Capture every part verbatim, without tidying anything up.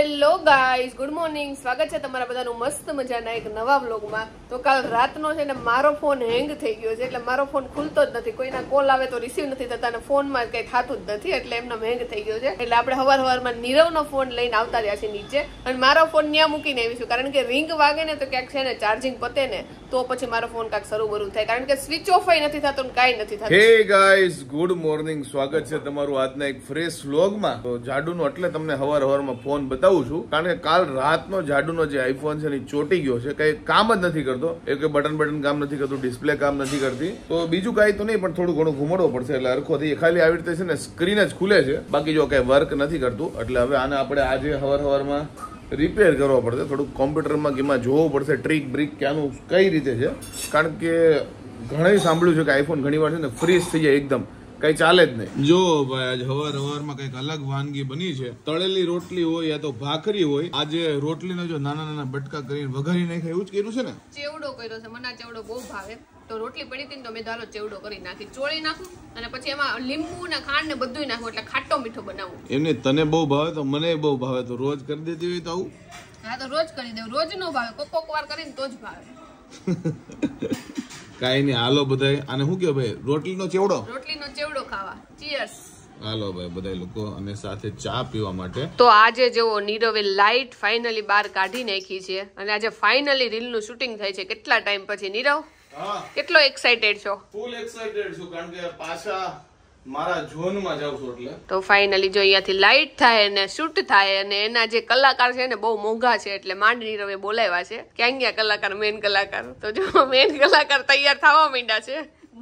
Hello guys, good morning. સ્વાગત છે તમારા બધાનું મસ્ત મજાના એક નવા વ્લોગમાં. તો કાલ રાતનો છે ને મારો ફોન હેંગ થઈ ગયો છે, એટલે મારો ફોન ખુલતો જ નથી. કોઈના કોલ આવે તો રિસીવ નથી થતા અને ફોનમાં કઈ થતું જ નથી, એટલે એમનો હેંગ થઈ ગયો છે. એટલે આપણે હવાર હવારમાં નીરવનો ફોન લઈને આવતા રહ્યા છે નીચે, અને મારો ફોન ત્યાં મૂકીને આવીશું, કારણ કે રિંગ વાગે ને તો ક્યાંક છે ને ચાર્જિંગ પતે ને તો પછી મારો ફોન કાંઈક શરૂ બરું થાય, કારણ કે સ્વિચ ઓફ નથી થતો ને કાંઈ નથી થતું. Hey guys, good morning. સ્વાગત છે તમારું આજના એક ફ્રેશ વ્લોગમાં. તો જાડુનો એટલે તમને હવાર હવારમાં ફોન બતાવું છું, કારણ કે કાલ રાતનો જાડુનો જે આઈફોન છે ને ચોટી ગયો છે, કઈ કામ જ નથી કરતો. એ કે બટન બટન કામ નથી કરતું, ડિસ્પ્લે કામ નથી કરતી. તો બીજું કાંઈ તો નહીં, પણ થોડું ઘણું ઘુમાડવો પડશે એટલે હરખો થઈ. ખાલી આવી રીતે છે ને સ્ક્રીન જ ખુલે છે, બાકી જો કઈ વર્ક નથી કરતું. એટલે હવે આને આપણે આજે હવાર હવારમાં રિપેર કરવા પડશે. થોડુંક કોમ્પ્યુટરમાં કે એમાં જોવું પડશે ટ્રીક બ્રીક ક્યાંનું કઈ રીતે છે, કારણ કે ઘણા સાંભળ્યું છે કે આઈફોન ઘણી વાર છે ને ફ્રીઝ થઈ જાય, એકદમ કઈ ચાલે જ નહીં. જો ભાઈ, આજે હવાર હવારમાં કઈક અલગ વાનગી બની છે. તળેલી રોટલી હોય યા તો ભાખરી હોય. આજે રોટલીનો જો નાના નાના બટકા કરીને વઘારી નાખે એવું જ કર્યું છે ને. ચેવડો કર્યો છે, મને ચેવડો બહુ ભાવે. તો રોટલી પડી હતી ને તો મેં ધારો ચેવડો કરી નાખી, ચોળી નાખું અને પછી એમાં લીંબુ ને ખાંડ ને બધું નાખું, એટલે ખાટો મીઠો બનાવું. એમને તને બહુ ભાવે તો મને બહુ ભાવે, તો રોજ કરી દેતી હોય તો આવું. હા, તો રોજ કરી દેવું. રોજ નો ભાવે, કોક કોક વાર કરીને તો જ ભાવે. કાઈ નઈ, હાલો બધાય. આને શું કે ભાઈ, રોટલીનો ચેવડો રોટલીનો ચેવડો ખાવા. ચીયર્સ. હાલો ભાઈ બધા લોકો, અને સાથે ચા પીવા માટે. તો આજે જેવો નીરવે લાઈટ ફાઇનલી બહાર કાઢી નાખી છે, અને આજે ફાઇનલી રીલ નું શૂટિંગ થાય છે. કેટલા ટાઈમ પછી નીરવ, કેટલો એક્સાઇટેડ છો? ફૂલ એક્સાઇટેડ છું, કારણ કે પાછા મારા ઝોનમાં જાવ છું એટલે. તો ફાઇનલી જો અહીંયાથી લાઈટ થાય ને શૂટ થાય, અને એના જે કલાકાર છે ને બહુ મોંઘા છે, એટલે માંડ નીરવે બોલાવ્યા છે. ક્યાં ગયા કલાકાર, મેન કલાકાર? તો જો મેન કલાકાર તૈયાર થવા માંડ્યા છે.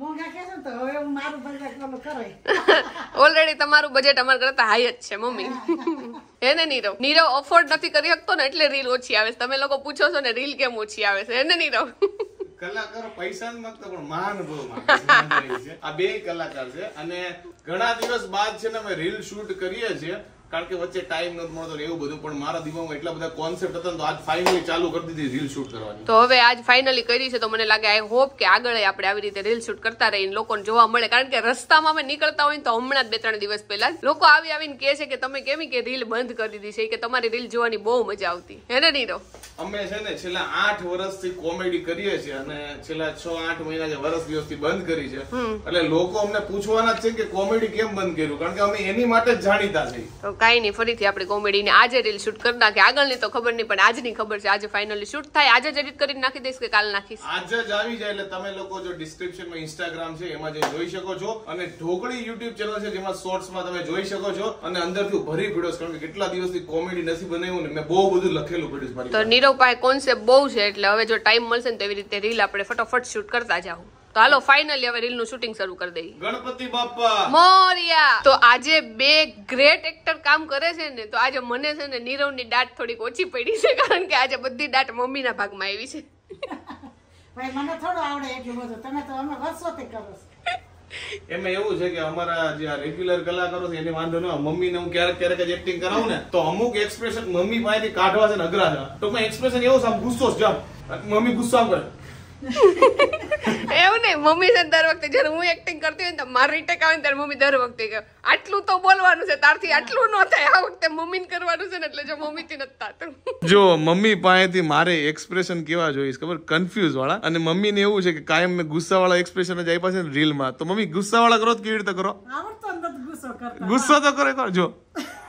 ઓલરેડી તમારું બજેટ અમારા કરતા હાઈ જ છે મમ્મી. હે ને નીરવ? નીરવ અફોર્ડ નથી કરી શકતો ને એટલે રીલ ઓછી આવે છે. તમે લોકો પૂછો છો ને રીલ કેમ ઓછી આવે છે, હે ને નીરવ? કલાકારો પૈસા ન માંગતા પણ માન બહુ માંગે છે. આ બે કલાકાર છે, અને ઘણા દિવસ બાદ છે ને અમે રીલ શૂટ કરીએ છીએ, કારણ કે વચ્ચે ટાઈમ નથી મળતો એવું બધું. પણ મારા દિમાગમાં એટલા બધા કોન્સેપ્ટ હતા, તો આજ ફાઇનલી ચાલુ કરી દીધી રીલ શૂટ કરવાની. તો હવે આજ ફાઇનલી કરી છે, તો મને લાગે આઈ હોપ કે આગળ આપણે આવી રીતે રીલ શૂટ કરતા રહીને લોકોને જોવા મળે, કારણ કે રસ્તામાં અમે નીકળતા હોય તો હમણાં જ બે ત્રણ દિવસ પહેલા લોકો આવી આવીને કહે છે કે તમે કેમ કે રીલ બંધ કરી દીધી છે, કે તમારી રીલ જોવાની બહુ મજા આવતી. હે ને નીરવ? અમે છે ને છેલ્લા આઠ વર્ષથી કોમેડી કરીએ છીએ, અને છેલ્લા છ આઠ મહિના જે વર્ષ દિવસથી બંધ કરી છે, એટલે લોકો અમને પૂછવાના જ છે કે કોમેડી કેમ બંધ કર્યું, કારણ કે અમે એની માટે જ જાણીતા છીએ. તો કાઈ નહીં, ફરીથી આપણે કોમેડી ને આજે રીલ શૂટ કરી નાખી. આગળની તો ખબર નહીં, પણ આજની ખબર છે. આજે ફાઇનલી શૂટ થાય. આજે જ એડિટ કરીને નાખી દઈશ કે કાલ નાખીશ? આજે જ આવી જાય. એટલે તમે લોકો જો ડિસ્ક્રિપ્શનમાં ઇન્સ્ટાગ્રામ છે એમાં જે જોઈ શકો છો, અને ઢોકળી યુટ્યુબ ચેનલ છે જેમાં શોર્ટ્સમાં તમે જોઈ શકો છો, અને અંદરથી ભરી પડ્યો છે, કારણ કે કેટલા દિવસથી કોમેડી નથી બનાવ્યું ને મેં બહુ બધું લખેલું પડ્યું. તો નીરવ પાસે કોન્સેપ્ટ બહુ છે, એટલે હવે જો ટાઈમ મળશે ને તો એવી રીતે રીલ આપણે ફટાફટ શૂટ કરતા જાવ. તો હાલો ફાઇનલી હવે રીલ નું શૂટિંગ શરૂ કરી દઈએ. ગણપતિ બાપ્પા મોરિયા. તો આજે બે ગ્રેટ એક્ટર કામ કરે છે ને, તો આજે મને છે ને નીરવ ની દાટ થોડીક ઓછી પડી છે, કારણ કે આજે બધી દાટ મમ્મી ના ભાગમાં આવી છે. ભાઈ મને થોડું આવડે એટલું બધું, તમે તો અમે વર્ષોથી કરો છો. એમાં એવું છે કે અમારા જે રેગ્યુલર કલાકારો છે એને વાંધો ન, મમ્મી ને હું ક્યારેક ક્યારેક જ એક્ટિંગ કરાવું ને, તો અમુક એક્સપ્રેશન મમ્મી પાસેથી કાઢવા છે ને અઘરા છે. તો મેં એક્સપ્રેશન એવું છે, આમ ગુસ્સો જ જામ, મમ્મી ગુસ્સા કરે. એવું નહીં, મમ્મી છે દર વખતે જયારે હું એક્ટિંગ કરતી હોય ને તો મારી ટેક આવે ને ત્યારે મમ્મી દર વખતે કહે આટલું તો બોલવાનું છે, તારથી આટલું ન થાય. આ વખતે મમ્મી ને કરવાનું છે ને, એટલે જો મમ્મી થી નથી થતું. જો મમ્મી પાસેથી મારે એક્સપ્રેશન કેવા જોઈશ ખબર, કન્ફ્યુઝ વાળા. અને મમ્મી ને એવું છે કે કાયમ મેં ગુસ્સા વાળા એક્સપ્રેશન જ આપ્યા છે ને રીલ માં, તો મમ્મી ગુસ્સા વાળા કરો કેવી રીતે કરો? ગુસ્સો તો કરે કરો. જો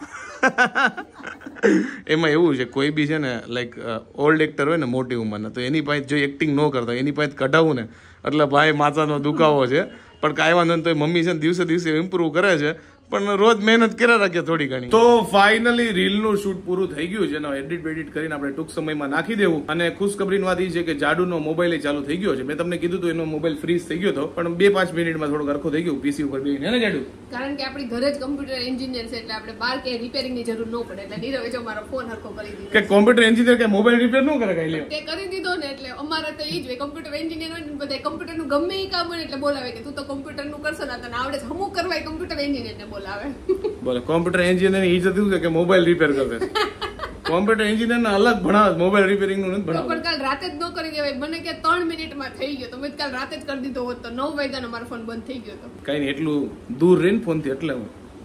એમાં એવું છે, કોઈ બી છે ને લાઈક ઓલ્ડ એક્ટર હોય ને મોટી ઉંમરના, તો એની પાસે જો એક્ટિંગ ન કરતા એની પાસે કઢાવું ને, એટલે ભાઈ માથાનો દુખાવો છે. પણ કાંઈ વાંધો નહીં, તો મમ્મી છે ને દિવસે દિવસે ઇમ્પ્રુવ કરે છે, પણ રોજ મહેનત કર્યા રાખીએ થોડી ઘણી. તો ફાઇનલી રીલ નું શૂટ પૂરું થઈ ગયું છે, એડિટ એડિટ કરીને આપણે ટૂંક સમયમાં નાખી દેવું. અને ખુશખબરીની વાત એ છે કે જાડુનો મોબાઈલ ચાલુ થઈ ગયો છે. મેં તમને કીધું હતું એનો મોબાઈલ ફ્રીઝ થઈ ગયો હતો, પણ બે પાંચ મિનિટમાં થોડો સરખો થઈ ગયો પીસી ઉપર બેસીને. હે ને જાડુ? કારણ કે આપણી ઘરે જ કમ્પ્યુટર એન્જિનિયર છે, એટલે આપણે બહાર કે રિપેરિંગ ની જરૂર ન પડે. એટલે નીરવે જો મારો ફોન સરખો કરી દીધો. કે કોમ્પ્યુટર એન્જિનિયર કે મોબાઈલ રિપેર ન કરે કઈ લે તે કરી દીધો ને, એટલે અમારે તો એ જ હોય. કમ્પ્યુટર એન્જિનિયર હોય ને બધા કમ્પ્યુટર નું ગમે એ કામ હોય એટલે બોલાવે કે તું તો કમ્પ્યુટર નું કરશો ને, તને આવડે છે. હમું કરવા કમ્પ્યુટર એન્જિનિયર ને બોલાવે. બોલે કોમ્પ્યુટર એન્જિનિયર ની ઈજ્જત શું છે કે મોબાઈલ રિપેર કરે છે. કોમ્પ્યુટર એન્જિનિયર ને અલગ ભણાવે, મોબાઈલ રિપેરિંગ નું નથી ભણાવે. પણ કાલ રાતે જ ન કરી દેવાય. મને કે ત્રણ મિનિટમાં થઈ ગયો, તો મેં કાલ રાતે જ કરી દીધો હોત તો નવ વાગ્યાનો મારો ફોન બંધ થઈ ગયો હતો. કઈ નહીં, એટલું દૂર રહીને ફોન થી એટલે હું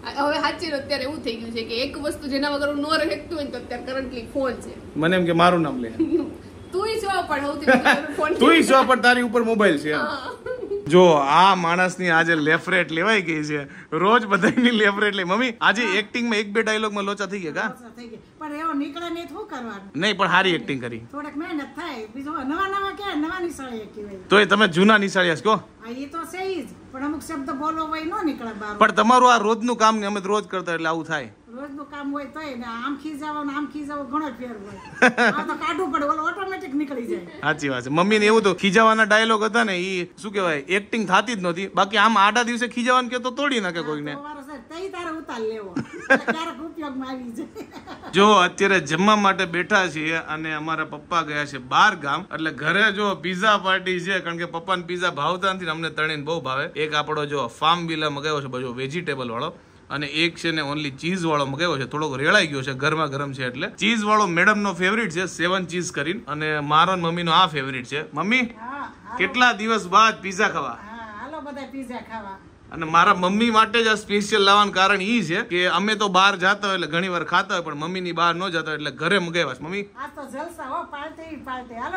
હવે સાચી વાત, અત્યારે એવું થઈ ગયું છે કે એક વસ્તુ જેના વગર હું ન રહી શકતું હોય ને તો અત્યારે કરન્ટલી ફોન છે. મને એમ કે મારું નામ લે. તુંય છો પણ સૌથી વધારે ફોન. તુંય છો પણ તારી ઉપર મોબાઈલ છે. જો આ માણસની આજે લેફરેટ લેવાઈ ગઈ છે. રોજ બધાની લેફરેટ લે. મમ્મી આજે એક્ટિંગમાં એક બે ડાયલોગમાં લોચા થઈ ગયા કા? થઈ ગઈ. પણ એવો નીકળે નહીં તો શું કરવાનું? નહીં પણ સારી એક્ટિંગ કરી. થોડેક મહેનત થાય. બીજું નવા નવા કે નવા નિશાળી કહેવાય. તોય તમે જૂના નિશાળિયા છો. હા એ તો છે જ. પણ અમુક શબ્દ બોલવો હોય ન નીકળે બહાર. પણ તમારું આ રોજનું કામ ને અમે તો રોજ કરતા એટલે આવું થાય. રોજનું કામ હોય તોય ને આમ ખીજાવો ને આમ ખીજાવો ઘણો ફેર હોય. આ તો કાઢવું પડે, ઓલો ઓટોમેટિક નીકળી જાય. સાચી વાત છે. મમ્મી ને એવું તો ખીજાવાના ડાયલોગ હતા ને ઈ શું કહેવાય એક્ટિંગ થતી જ નહોતી. બાકી આમ આડા દિવસે ખીજાવાનું કે તો તોડી નાખે કોઈને. તઈ તારે ઉતાર લેવો. ક્યારેક ઉપયોગમાં આવી જાય. જો અત્યારે જમવા માટે બેઠા છીએ અને અમારા પપ્પા ગયા છે બાર ગામ, એટલે ઘરે જો પીઝા પાર્ટી છે. કારણ કે પપ્પાને પીઝા ભાવતા નથી, અમને ત્રણેયને બહુ ભાવે. એક આપણો જો ફાર્મ વિલા મગાવ્યો છે બધો વેજીટેબલ વાળો, અને એક છે ને ઓનલી ચીઝ વાળો મગાવ્યો છે. થોડોક રેળાઈ ગયો છે, ગરમા ગરમ છે એટલે. ચીઝ વાળો મેડમ નો ફેવરિટ છે, સેવન ચીઝ કરીને, અને મારો મમ્મી નો આ ફેવરિટ છે. મમ્મી કેટલા દિવસ બાદ પીઝા ખાવા. હાલો બધા પીઝા ખાવા. અને મારા મમ્મી માટે જ આ સ્પેશિયલ લાવવાનું કારણ ઈ છે કે અમે તો બહાર જતા હોય એટલે ઘણી વાર ખાતા હોય, પણ મમ્મી ની બહાર ન જતા હોય એટલે ઘરે મગાવ્યા છે. મમ્મી આ તો જલસા હો, પાર્ટી પાર્ટી. હાલો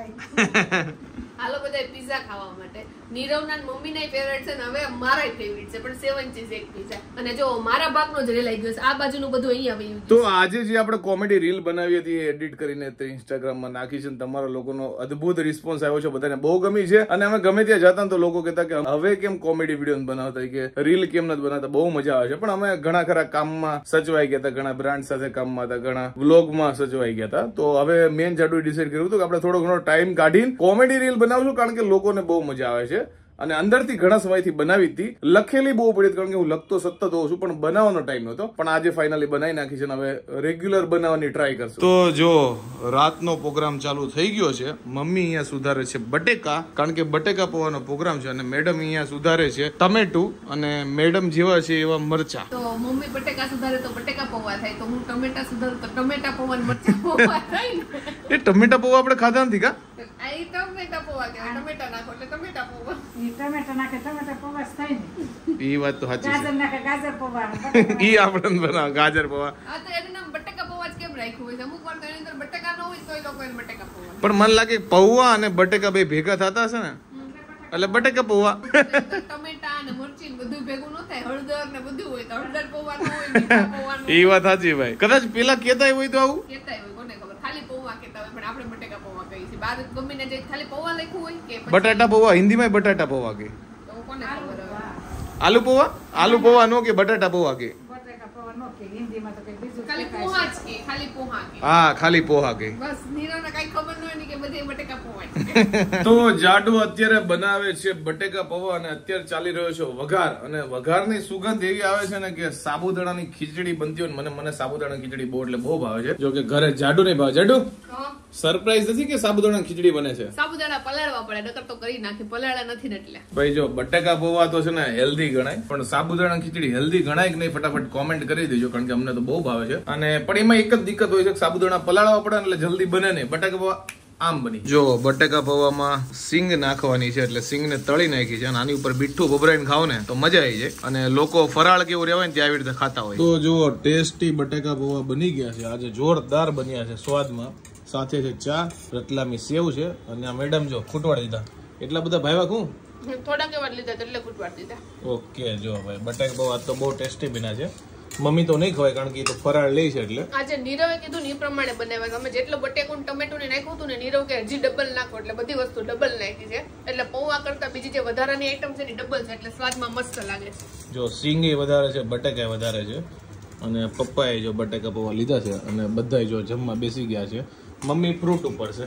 બધા હાલો બધા પીઝા ખાવા માટે. નીરવના મમ્મીના ફેવરેટ છે ને હવે મારા ફેવરેટ છે, પણ સેવન ચીઝ એક પીઝા. અને જો મારા ભાગનો જ રેલાઈ ગયો છે, આ બાજુનું બધું અહીંયા આવી ગયું. તો આજે જે આપણે કોમેડી રીલ બનાવી હતી એડિટ કરીને તે ઇન્સ્ટાગ્રામમાં નાખી છે, તમારા લોકોનો અદ્ભુત રિસ્પોન્સ આવ્યો છે, બધાને બહુ ગમી છે. અને અમે ગમે ત્યાં જતા તો લોકો કહેતા કે હવે કેમ કોમેડી વિડીયો બનાવતા, કે રીલ કેમ નથી બનાવતા, બહુ મજા આવે છે. પણ અમે ઘણા ખરા કામમાં સચવાઈ ગયા હતા, ઘણા બ્રાન્ડ સાથે કામમાં હતા, ઘણા વ્લોગમાં સચવાઈ ગયા હતા. તો હવે મેન જાડુ ડિસાઈડ કર્યું હતું કે આપણે થોડો ઘણો ટાઈમ કાઢીને કોમેડી રીલ બનાવશું, કારણ કે લોકોને બહુ મજા આવે છે. અને અંદરથી ઘણા સમયથી બનાવી હતી, લખેલી બહુ પડી, કારણ કે હું લખતો સતત હોઉં છું, પણ બનાવવાનો ટાઈમ નહોતો. પણ આજે ફાઇનલી બનાવી નાખી છે, હવે રેગ્યુલર બનાવવાની ટ્રાય કરશું. તો જો રાતનો પ્રોગ્રામ ચાલુ થઈ ગયો છે. મમ્મી અહીંયા સુધારે છે બટેકા, કારણ કે બટેકા પૌવાનો પ્રોગ્રામ છે, અને મેડમ અહીંયા સુધારે છે ટમેટું, અને મેડમ જેવા છે એવા મરચા. તો મમ્મી બટેકા સુધારે તો બટેકા પૌવા થાય, તો હું ટમેટા સુધારું તો ટમેટા પૌવા ને મરચા પૌવા થાય ને. એ ટમેટા પૌવા આપણે ખાધા નથી કા? આ ટમેટા પૌવા કહેવાય, ટમેટા નાખો એટલે ટમેટા પૌવા. ટમેટા નાખે ટમેટા પૌવા થાય ને. એ વાત તો સાચી છે. ગાજર નાખે ગાજર પૌવા. ઈ આપણે બનાવ ગાજર પૌવા. આ તો એનું નામ બટેકા પૌવા જ કેમ રાખ્યું હોય છે? અમુક વાર તો એની અંદર બટેકા ન હોય તો એ લોકો એને બટેકા પૌવા. પણ મને લાગે પૌવા અને બટેકા બે ભેગા થતા હશે ને, એટલે બટેકા પૌવા. ટમેટા અને મરચી બધું ભેગું ન થાય, હળદર ને બધું હોય તો હળદર પૌવા ન હોય, મીઠા પૌવા ન હોય. એ વાત સાચી ભાઈ. કદાચ પેલા કેતા હોય તો આવું કેતા હોય, કોને ખબર. ખાલી પૌવા કેતા હોય, પણ આપણે બટેકા પૌવા કહીએ છીએ. બાર ગમે ને જે ખાલી પૌવા લખ્યું હોય કે પછી બટાટા પૌવા, હિન્દીમાં બટાટા પૌવા કે તો કોને ખબર હવે. આલુ પૌવા, આલુ પૌવા નો કે બટાટા પૌવા કે બટેકા પૌવા નો કે હિન્દીમાં તો કઈ બીજું ખાલી પોહા જ કે ખાલી પોહા કે હા ખાલી પોહા કે. બસ નીરવને કઈ ખબર ન હોય ને કે બધે બટેકા પૌવા છે. તો જાડુ અત્યારે બનાવે છે બટેકા પૌવા, અને અત્યારે ચાલી રહ્યો છે વઘાર. અને વઘારની સુગંધ એવી આવે છે ને કે સાબુદાણાની ખીચડી બનતી હોય. મને મને સાબુદાણાની ખીચડી બહુ એટલે બહુ ભાવે છે. જો કે ઘરે જાડુ નહીં ભાવે. જાડુ સરપ્રાઈઝ નથી કે સાબુદાણાની ખીચડી બને છે? સાબુદાણા પલાળવા પડે, નકર તો કરી નાખી. પલાળા નથી ને એટલે. ભાઈ જો બટેકા પૌવા તો છે ને હેલ્ધી ગણાય, પણ સાબુદાણા ખીચડી હેલ્ધી ગણાય કે નહીં ફટાફટ કોમેન્ટ કરી દેજો, કારણ કે અમને તો બહુ ભાવે છે. અને પણ એમાં એક જ દિક્કત હોય છે કે સાબુદાણા પલાળવા પડે એટલે જલ્દી બને નહીં. બટેકા પૌવા આમ બની. જો બટેકા પૌવામાં સિંગ નાખવાની છે, એટલે સિંગ ને તળી નાખી છે, અને આની ઉપર મીઠું ભભરાઈને ખાવ ને તો મજા આવી જાય. અને લોકો ફરાળ કેવું રહેવાય ને ત્યાં આવી રીતે ખાતા હોય. તો જુઓ ટેસ્ટી બટેકા પૌવા બની ગયા છે. આજે જોરદાર બન્યા છે સ્વાદમાં. સાથે છે ચા, રતલામી સેવ છે, અને આ મેડમ જો ખૂટવાડી દીધા. એટલા બધા ભાઈવા કું થોડાક વાર લીધા એટલે ખૂટવાડી દીધા. ઓકે જો ભાઈ બટેકા પૌવા તો બહુ ટેસ્ટી બન્યા છે. મમ્મી તો નહીં ખવાય, કારણ કે એ તો ફરાળ લે છે એટલે. આજે નીરવે કીધું ને એ પ્રમાણે બનાવ્યા. અમે જેટલું બટેકું ટમેટું ને નાખ્યું હતું ને, નીરવ કે હજી ડબલ નાખો, એટલે બધી વસ્તુ ડબલ નાખી છે. એટલે પૌવા કરતા બીજી જે વધારાની આઈટમ છે ને ડબલ છે, એટલે સ્વાદમાં મસ્ત લાગે છે. જો સિંગ એ વધારે છે, બટેકા વધારે છે, અને પપ્પાએ જો બટેકા પૌવા લીધા છે, અને બધા જો જમવા બેસી ગયા છે. મમ્મી ફ્રૂટ ઉપર છે.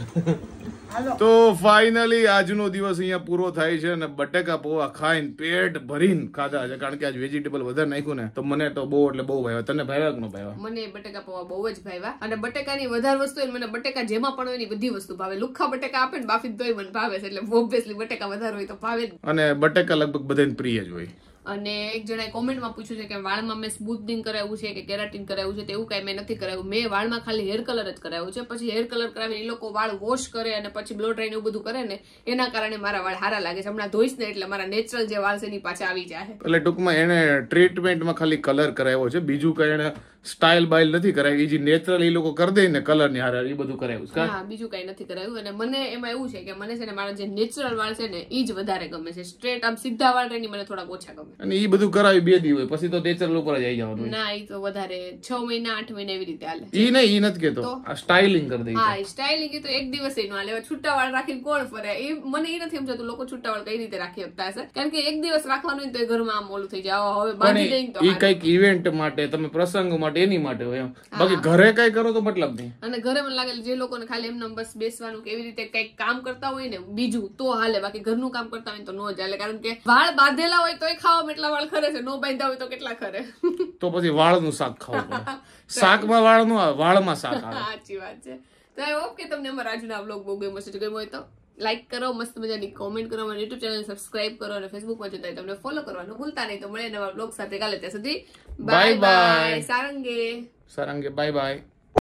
તો ફાઇનલી આજનો દિવસ અહીંયા પૂરો થાય છે, અને બટેકા પૌવા ખાઈને પેટ ભરીને ખાધા છે, કારણ કે આજ વેજીટેબલ વધારે નાખ્યું ને તો મને તો બહુ એટલે બહુ ભાવ્યા. તને ભાવ્યા કે ન ભાવ્યા? મને બટેકા પૌવા બહુ જ ભાવ્યા. અને બટેકાની વધારે વસ્તુ હોય, મને બટેકા જેમાં પણ હોય એની બધી વસ્તુ ભાવે. લુખ્ખા બટેકા આપે ને બાફી તોય મને ભાવે છે, એટલે ઓબ્વિયસલી બટેકા વધારે હોય તો ભાવે જ. અને બટેકા લગભગ બધાને પ્રિય જ હોય. અને એક જણાએ કોમેન્ટમાં પૂછ્યું છે કે વાળમાં મેં સ્મૂથનિંગ કરાવ્યું છે કે કેરાટીન કરાવ્યું છે, તેવું કાંઈ મેં નથી કરાવ્યું. મેં વાળમાં ખાલી હેર કલર જ કરાવ્યું છે. પછી હેર કલર કરાવીને એ લોકો વાળ વોશ કરે અને પછી બ્લો ડ્રાય એવું બધું કરે ને એના કારણે મારા વાળ સારા લાગે છે. હમણાં ધોઈશ ને એટલે મારા નેચરલ જે વાળ છે એની પાછા આવી જાય. એટલે ટૂંકમાં એને ટ્રીટમેન્ટમાં ખાલી કલર કરાવ્યો છે, બીજું કઈ એને સ્ટાઇલ બાઇલ નથી કરાવી. જે નેચરલ એ લોકો કરી દે ને કલર ની હારે એ બધું કરાવ્યું છે. હા, બીજું કઈ નથી કરાવ્યું. અને મને એમાં એવું છે કે મને છે ને મારા જે નેચરલ વાળ છે ને એ જ વધારે ગમે છે. સ્ટ્રેટ આમ સીધા વાળ એની મને થોડાક ઓછા ગમે. અને એ બધું કરાવી બે દી હોય પછી તો નેચરલ ઉપર જ આવી જવાનું. ના, એ તો વધારે છ મહિના આઠ મહિના એવી રીતે હાલે. ઈ નહીં, ઈ નથી કેતો, આ સ્ટાઇલિંગ કરી દે. હા, સ્ટાઇલિંગ એ તો એક દિવસ નો હાલે. છૂટા વાળ રાખીને કોણ ફરે? એ મને એ નથી સમજાતું લોકો છૂટા વાળ કઈ રીતે રાખી શકતા હશે. કારણ કે એક દિવસ રાખવાનું હોય તો એ ઘરમાં આમ ઓલું થઈ જાય. હવે બાંધી દઈને તો ઈ કઈક ઇવેન્ટ માટે, તમે પ્રસંગ માટે એની માટે હોય એમ. બાકી ઘરે કઈ કરો તો મતલબ નહીં. અને ઘરે મને લાગે જે લોકોને ખાલી એમને બસ બેસવાનું કે એવી રીતે કઈક કામ કરતા હોય ને બીજું તો હાલે. બાકી ઘરનું કામ કરતા હોય તો ન જ હાલે. કારણ કે વાળ બાંધેલા હોય તોય ખાવામાં એટલા વાળ ખરે છે, નો બાંધ્યા હોય તો કેટલા ખરે. તો પછી વાળનું શાક ખાવું પડે. શાકમાં વાળ નું આવે, વાળમાં શાક આવે. સાચી વાત છે. તો આઈ હોપ કે તમને અમારા આજનો આ વ્લોગ બહુ ગમ્યો હશે. ગમ્યો હોય તો લાઈક કરો, મસ્ત મજાની કોમેન્ટ કરો, અમારી યુટ્યુબ ચેનલ સબસ્ક્રાઇબ કરો અને ફેસબુકમાં જોતા હોય તમને ફોલો કરવાનું ભૂલતા નહીં. તો મળે નવા વ્લોગ સાથે કાલે. ત્યાં સુધી બાય બાય. સારંગે સારંગે બાય બાય.